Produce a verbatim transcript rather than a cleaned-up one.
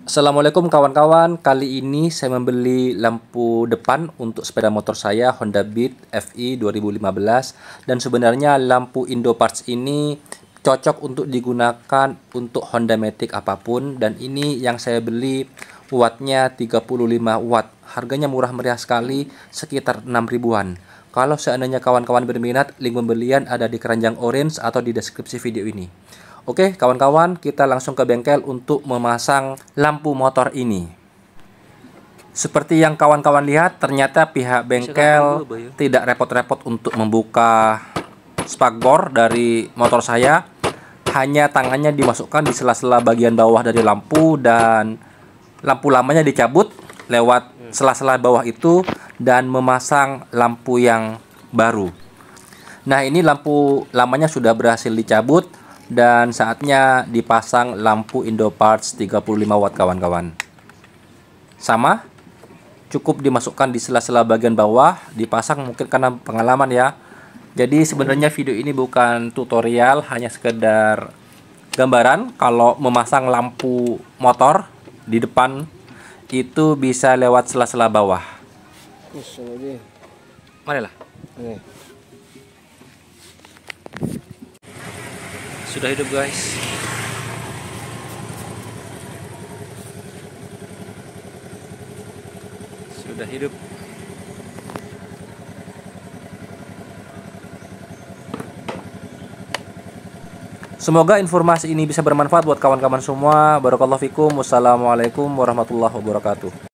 Assalamualaikum kawan-kawan, kali ini saya membeli lampu depan untuk sepeda motor saya Honda Beat F I dua ribu lima belas, dan sebenarnya lampu Indo-Parts ini cocok untuk digunakan untuk Honda Matic apapun, dan ini yang saya beli wattnya tiga puluh lima watt, harganya murah meriah sekali, sekitar enam ribuan. Kalau seandainya kawan-kawan berminat, link pembelian ada di keranjang orange atau di deskripsi video ini. Oke kawan-kawan, kita langsung ke bengkel untuk memasang lampu motor ini. Seperti yang kawan-kawan lihat, ternyata pihak bengkel tidak repot-repot untuk membuka spakbor dari motor saya. Hanya tangannya dimasukkan di sela-sela bagian bawah dari lampu, dan lampu lamanya dicabut lewat sela-sela bawah itu dan memasang lampu yang baru. Nah, ini lampu lamanya sudah berhasil dicabut dan saatnya dipasang lampu Indo-Parts tiga puluh lima watt kawan-kawan. Sama, cukup dimasukkan di sela-sela bagian bawah, dipasang mungkin karena pengalaman ya. Jadi sebenarnya video ini bukan tutorial, hanya sekedar gambaran kalau memasang lampu motor di depan itu bisa lewat sela-sela bawah. Marilah. Sudah hidup guys. Sudah hidup. Semoga informasi ini bisa bermanfaat buat kawan-kawan semua. Barakallahu fikum. Wassalamualaikum warahmatullahi wabarakatuh.